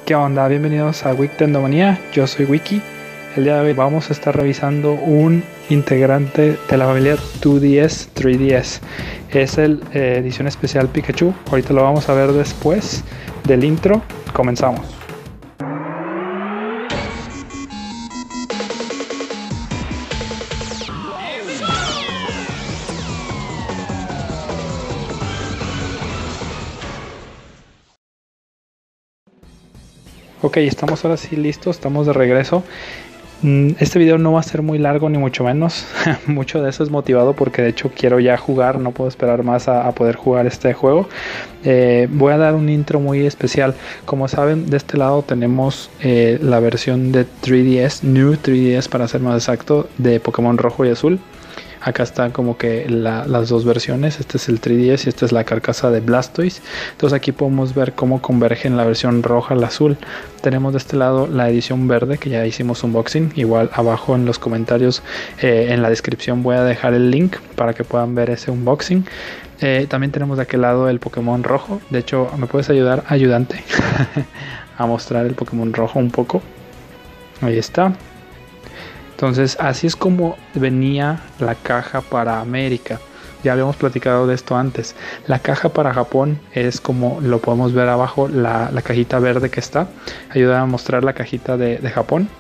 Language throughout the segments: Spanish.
¿Qué onda? Bienvenidos a Wiktendomanía, yo soy Wiki. El día de hoy vamos a estar revisando un integrante de la familia 2DS, 3DS. Es el edición especial Pikachu. Ahorita lo vamos a ver después del intro. Comenzamos. Ok, estamos ahora sí listos, estamos de regreso. Este video no va a ser muy largo ni mucho menos. Mucho de eso es motivado porque de hecho quiero ya jugar, no puedo esperar más a poder jugar este juego. Voy a dar un intro muy especial. Como saben, de este lado tenemos la versión de 3DS, New 3DS para ser más exacto, de Pokémon Rojo y Azul. Acá están como que las dos versiones. Este es el 3DS y esta es la carcasa de Blastoise. Entonces aquí podemos ver cómo convergen la versión roja al azul. Tenemos de este lado la edición verde, que ya hicimos unboxing. Igual abajo en los comentarios, en la descripción voy a dejar el link para que puedan ver ese unboxing. También tenemos de aquel lado el Pokémon rojo. De hecho, ¿me puedes ayudar, ayudante? A mostrar el Pokémon rojo un poco. Ahí está. Entonces así es como venía la caja para América. Ya habíamos platicado de esto antes. La caja para Japón es como lo podemos ver abajo, la cajita verde que está. Ayuda a mostrar la cajita de Japón.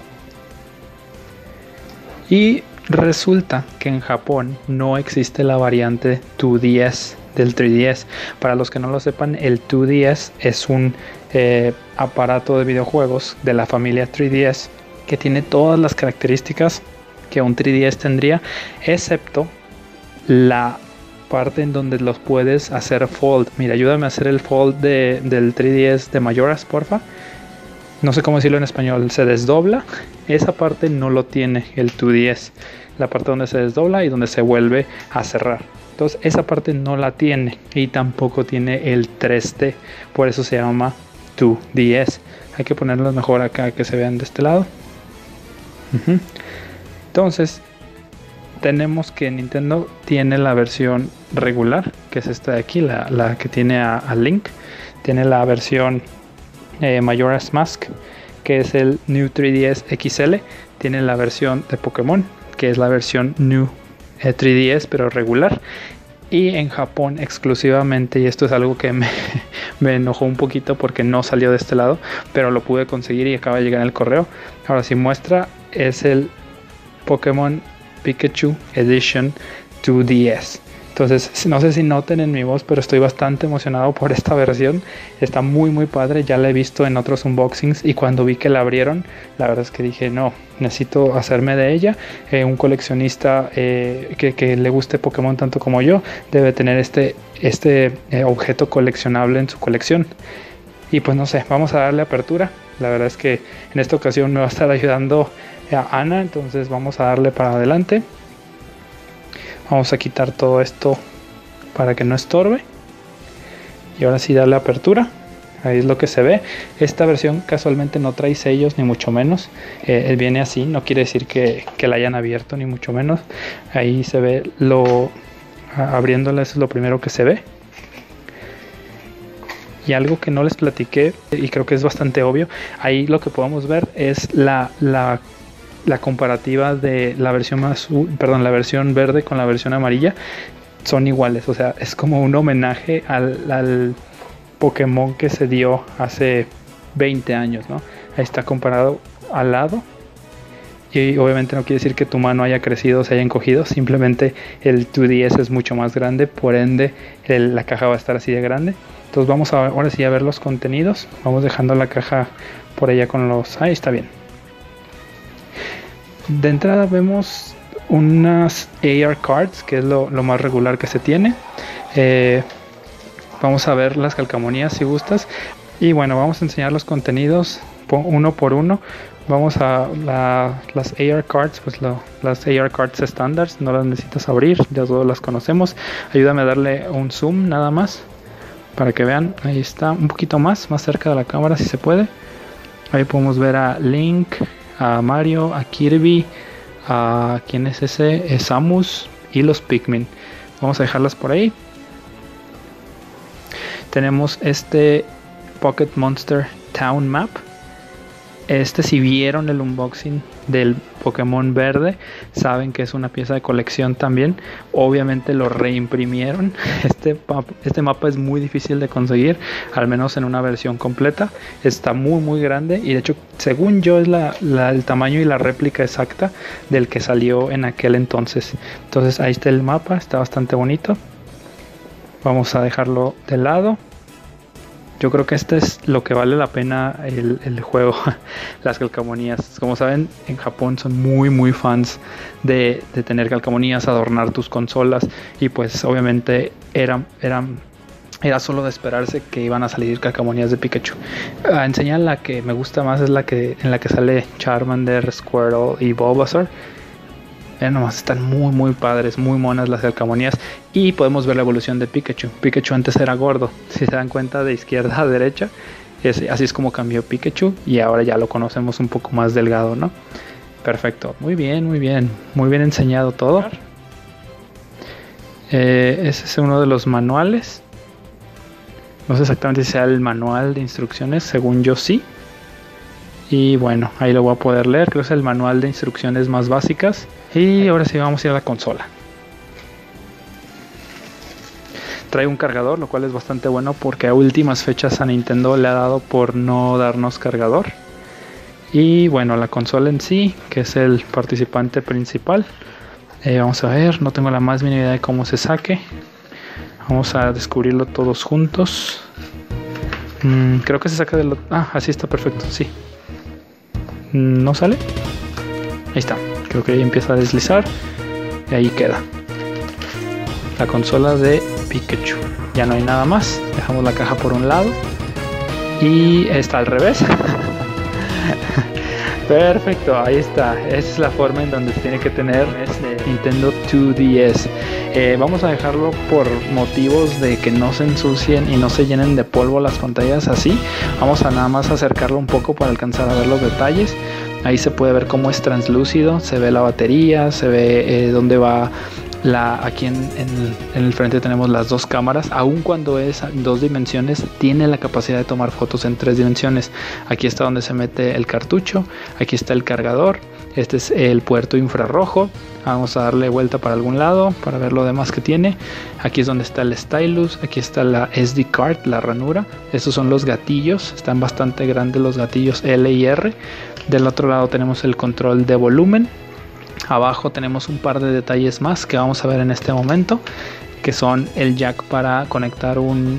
Y resulta que en Japón no existe la variante 2DS del 3DS. Para los que no lo sepan, el 2DS es un aparato de videojuegos de la familia 3DS que tiene todas las características que un 3DS tendría, excepto la parte en donde los puedes hacer fold. Mira, ayúdame a hacer el fold del 3DS de Majora's, porfa. No sé cómo decirlo en español. Se desdobla. Esa parte no lo tiene el 2DS. La parte donde se desdobla y donde se vuelve a cerrar. Entonces esa parte no la tiene. Y tampoco tiene el 3D. Por eso se llama 2DS. Hay que ponerlos mejor acá que se vean de este lado. Entonces tenemos que Nintendo tiene la versión regular, que es esta de aquí, la que tiene a Link. Tiene la versión Majora's Mask, que es el New 3DS XL. Tiene la versión de Pokémon, que es la versión New 3DS pero regular. Y en Japón exclusivamente, y esto es algo que me enojó un poquito porque no salió de este lado, pero lo pude conseguir y acaba de llegar en el correo. Ahora sí muestra, es el Pokémon Pikachu Edition 2DS. Entonces no sé si noten en mi voz, pero estoy bastante emocionado por esta versión. Está muy padre, ya la he visto en otros unboxings y cuando vi que la abrieron, la verdad es que dije no, necesito hacerme de ella. Un coleccionista que le guste Pokémon tanto como yo debe tener este objeto coleccionable en su colección. Y pues no sé, vamos a darle apertura. La verdad es que en esta ocasión me va a estar ayudando a Ana, entonces vamos a darle para adelante. Vamos a quitar todo esto para que no estorbe. Y ahora sí darle apertura. Ahí es lo que se ve. Esta versión casualmente no trae sellos ni mucho menos. Viene así, no quiere decir que la hayan abierto ni mucho menos. Ahí se ve abriéndola, eso es lo primero que se ve. Y algo que no les platiqué y creo que es bastante obvio, ahí lo que podemos ver es la comparativa de la versión la versión verde con la versión amarilla. Son iguales, o sea, es como un homenaje al Pokémon que se dio hace 20 años, ¿no? Ahí está comparado al lado. Y obviamente no quiere decir que tu mano haya crecido o se haya encogido, simplemente el 2DS es mucho más grande, por ende la caja va a estar así de grande. Entonces vamos ahora sí a ver los contenidos. Vamos dejando la caja por allá con los... Ahí está bien. De entrada vemos unas AR cards, que es lo más regular que se tiene. Vamos a ver las calcamonías si gustas. Y bueno, vamos a enseñar los contenidos uno por uno. Vamos a las AR cards, pues las AR cards estándar, no las necesitas abrir, ya todos las conocemos. Ayúdame a darle un zoom nada más para que vean. Ahí está, un poquito más cerca de la cámara si se puede. Ahí podemos ver a Link, a Mario, a Kirby, a ¿quién es ese? Samus y los Pikmin. Vamos a dejarlas por ahí. Tenemos este Pocket Monster Town Map. Si vieron el unboxing del Pokémon verde, saben que es una pieza de colección también. Obviamente lo reimprimieron. Este mapa es muy difícil de conseguir, al menos en una versión completa. Está muy grande y de hecho, según yo, es el tamaño y la réplica exacta del que salió en aquel entonces. Entonces ahí está el mapa, está bastante bonito. Vamos a dejarlo de lado. Yo creo que este es lo que vale la pena el juego, las calcamonías. Como saben, en Japón son muy fans de tener calcamonías, adornar tus consolas. Y pues obviamente era solo de esperarse que iban a salir calcamonías de Pikachu. A enseñar la que me gusta más es en la que sale Charmander, Squirtle y Bulbasaur. Nomás están muy padres, muy monas las calcamonías. Y podemos ver la evolución de Pikachu. Pikachu antes era gordo, si se dan cuenta, de izquierda a derecha. Así es como cambió Pikachu. Y ahora ya lo conocemos un poco más delgado, ¿no? Perfecto, muy bien enseñado todo. Ese es uno de los manuales. No sé exactamente si sea el manual de instrucciones, según yo sí. Y bueno, ahí lo voy a poder leer. Creo que es el manual de instrucciones más básicas. Y ahora sí vamos a ir a la consola. Trae un cargador, lo cual es bastante bueno porque a últimas fechas a Nintendo le ha dado por no darnos cargador. Y bueno, la consola en sí, que es el participante principal. Vamos a ver, no tengo la más mínima idea de cómo se saque. Vamos a descubrirlo todos juntos. Creo que se saca de lo... así está perfecto, sí. ¿No sale? Ahí está. Creo que ahí empieza a deslizar. Y ahí queda. La consola de Pikachu. Ya no hay nada más. Dejamos la caja por un lado. Y está al revés. Perfecto, ahí está. Esa es la forma en donde se tiene que tener este Nintendo 2DS. Vamos a dejarlo por motivos de que no se ensucien y no se llenen de polvo las pantallas así. Vamos a nada más acercarlo un poco para alcanzar a ver los detalles. Ahí se puede ver cómo es translúcido, se ve la batería, se ve dónde va aquí en el frente tenemos las dos cámaras. Aun cuando es en 2 dimensiones, tiene la capacidad de tomar fotos en 3 dimensiones. Aquí está donde se mete el cartucho, aquí está el cargador, este es el puerto infrarrojo. Vamos a darle vuelta para algún lado para ver lo demás que tiene. Aquí es donde está el stylus, aquí está la SD card, la ranura. Estos son los gatillos, están bastante grandes los gatillos L y R. Del otro lado tenemos el control de volumen. Abajo tenemos un par de detalles más que vamos a ver en este momento, que son el jack para conectar un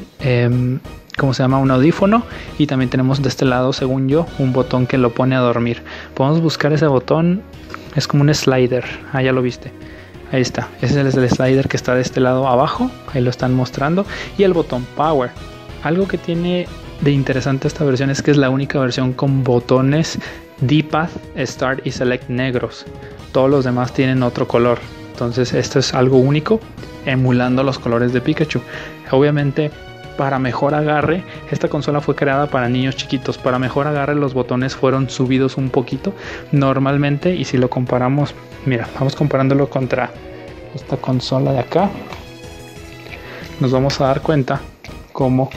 un audífono, y también tenemos de este lado, según yo, un botón que lo pone a dormir. Podemos buscar ese botón, es como un slider. Ya lo viste, ahí está. Ese es el slider que está de este lado abajo, ahí lo están mostrando, y el botón power. Algo que tiene de interesante esta versión es que es la única versión con botones D-pad, Start y Select negros. Todos los demás tienen otro color. Entonces esto es algo único, emulando los colores de Pikachu. Obviamente, para mejor agarre, esta consola fue creada para niños chiquitos. Para mejor agarre, los botones fueron subidos un poquito normalmente. Y si lo comparamos, mira, vamos comparándolo contra esta consola de acá, nos vamos a dar cuenta cómo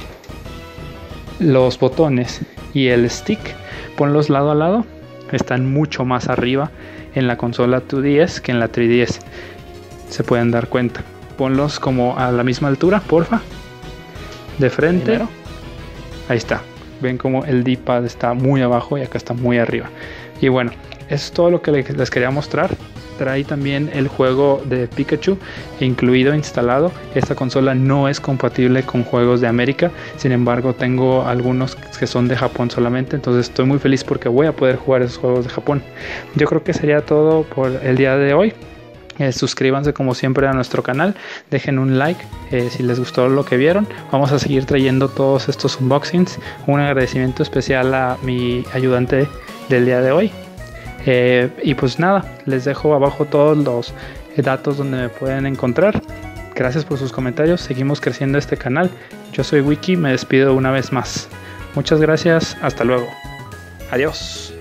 los botones y el stick, ponlos lado a lado, están mucho más arriba en la consola 2DS que en la 3DS. Se pueden dar cuenta. Ponlos como a la misma altura, porfa. De frente. Primero. Ahí está. Ven como el D-pad está muy abajo y acá está muy arriba. Y bueno, eso es todo lo que les quería mostrar. Trae también el juego de Pikachu incluido, instalado. Esta consola no es compatible con juegos de América. Sin embargo, tengo algunos que son de Japón solamente. Entonces estoy muy feliz porque voy a poder jugar esos juegos de Japón. Yo creo que sería todo por el día de hoy. Suscríbanse como siempre a nuestro canal, dejen un like si les gustó lo que vieron. Vamos a seguir trayendo todos estos unboxings. Un agradecimiento especial a mi ayudante del día de hoy. Y pues nada, les dejo abajo todos los datos donde me pueden encontrar. Gracias por sus comentarios, seguimos creciendo este canal. Yo soy Wiki, me despido una vez más. Muchas gracias, hasta luego. Adiós.